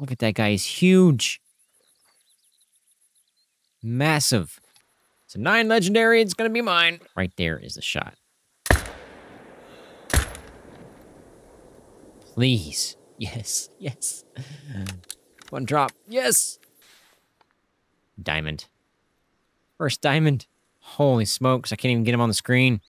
Look at that guy. He's huge. Massive. It's a 9 legendary. It's going to be mine. Right there is the shot. Please. Yes. Yes. One drop. Yes. Diamond. First diamond. Holy smokes. I can't even get him on the screen.